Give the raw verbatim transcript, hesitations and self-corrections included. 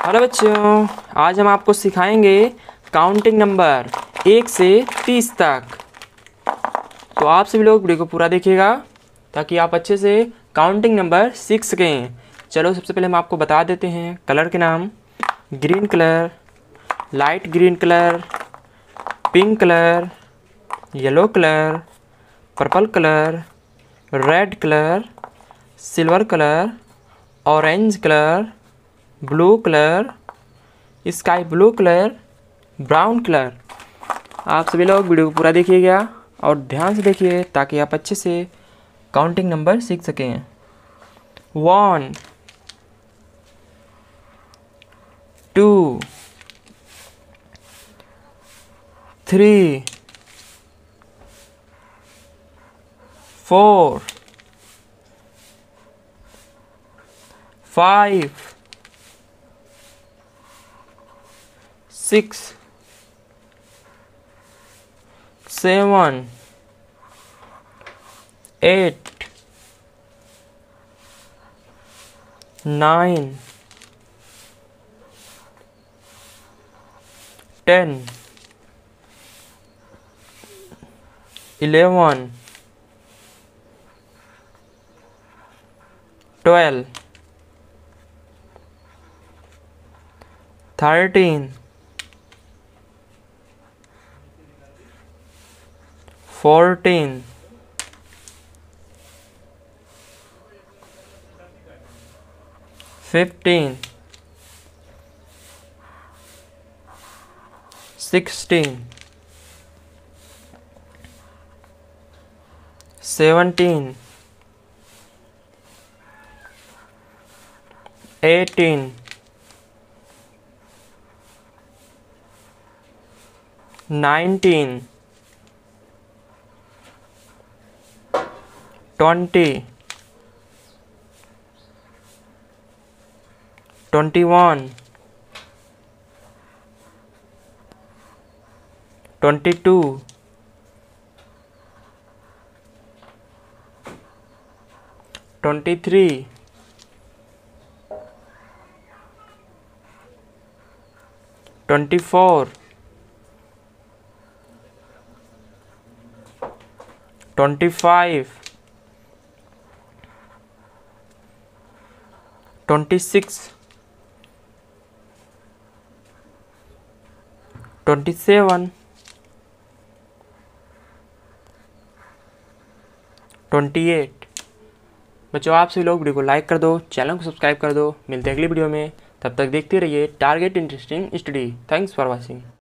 Hello बच्चों, आज हम आपको सिखाएंगे काउंटिंग नंबर एक से तीस तक। तो आप सभी लोग वीडियो को पूरा देखिएगा ताकि आप अच्छे से काउंटिंग नंबर सीख सकें। चलो सबसे पहले हम आपको बता देते हैं कलर के नाम। Green colour, light green colour, pink colour, yellow colour, purple colour, red colour, silver colour, orange colour, blue colour, sky blue colour, brown colour. आप सभी लोग वीडियो को पूरा देखिएगा और ध्यान से देखिए ताकि आप अच्छे से काउंटिंग नंबर सीख सकें। One, two, three, four, five, six, seven, eight, nine, ten, eleven, twelve, thirteen, fourteen, fifteen, sixteen, seventeen, eighteen, nineteen, twenty, twenty one, twenty two, twenty three, twenty four, twenty five, twenty six, twenty seven, twenty eight. बच्चों आप सभी लोग video को like कर दो, channel को subscribe कर दो। मिलते हैं अगली वीडियो में, तब तक देखते रहिए target interesting study. Thanks for watching.